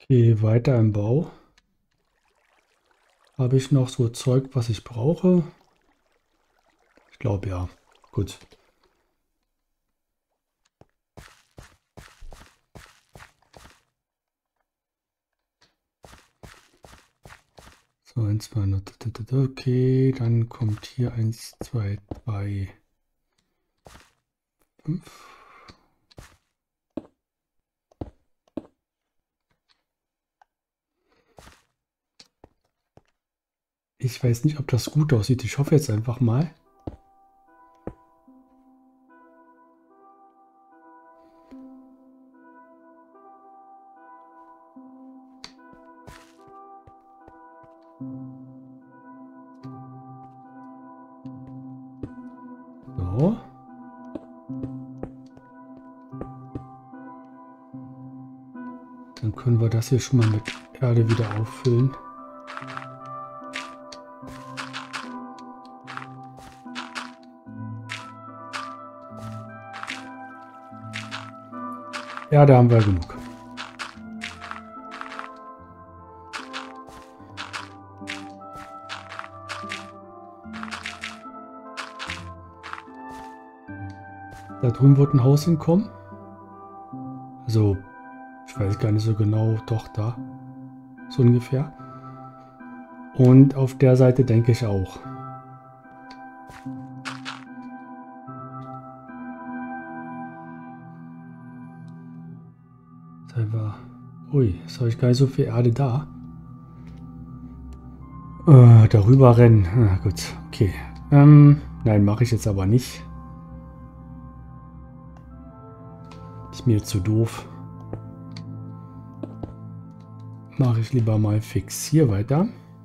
Okay, weiter im Bau. Habe ich noch so Zeug, was ich brauche? Ich glaube ja. Gut. So, 1, 2, okay, dann kommt hier 1, 2, 3, 5. Ich weiß nicht, ob das gut aussieht. Ich hoffe jetzt einfach mal. So. Dann können wir das hier schon mal mit Erde wieder auffüllen. Erde haben wir genug. Da drüben wird ein Haus hinkommen. Also, ich weiß gar nicht so genau, doch da. So ungefähr. Und auf der Seite denke ich auch. Ui, jetzt habe ich gar nicht so viel Erde da. Darüber rennen. Ah, gut, okay. Nein, mache ich jetzt aber nicht. Ist mir zu doof. Mache ich lieber mal fix hier weiter.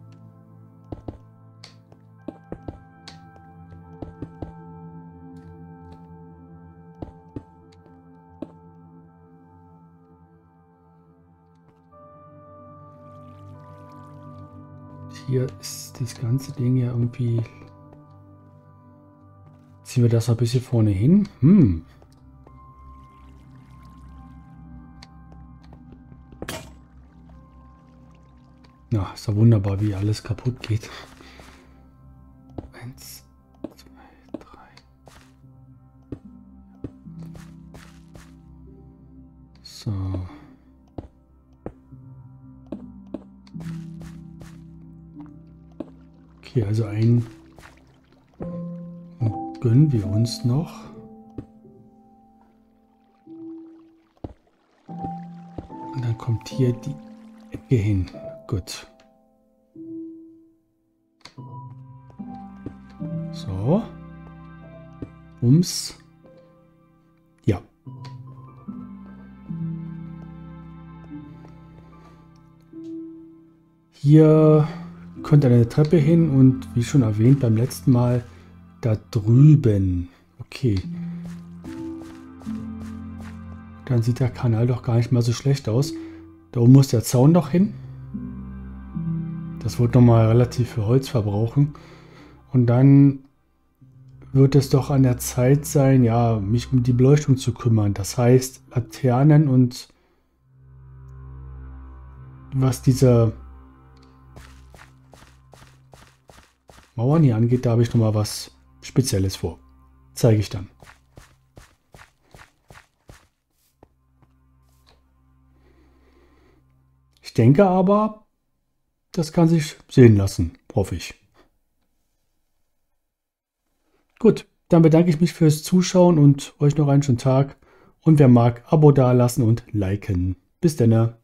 Hier ist das ganze Ding ja irgendwie... Ziehen wir das ein bisschen vorne hin. Na, ist ja wunderbar, wie alles kaputt geht. 1, 2, 3. So. Okay, also einen gönnen wir uns noch. Und dann kommt hier die Ecke hin. Gut. So. Ums. Ja. Hier kommt eine Treppe hin und wie schon erwähnt beim letzten Mal, da drüben. Okay. Dann sieht der Kanal doch gar nicht mal so schlecht aus. Da oben muss der Zaun noch hin. Das wird nochmal relativ viel Holz verbrauchen. Und dann wird es doch an der Zeit sein, ja, mich um die Beleuchtung zu kümmern. Das heißt, Laternen und was diese Mauern hier angeht, da habe ich nochmal was Spezielles vor. Zeige ich dann. Ich denke aber, das kann sich sehen lassen, hoffe ich. Gut, dann bedanke ich mich fürs Zuschauen und euch noch einen schönen Tag. Und wer mag, Abo dalassen und liken. Bis dann.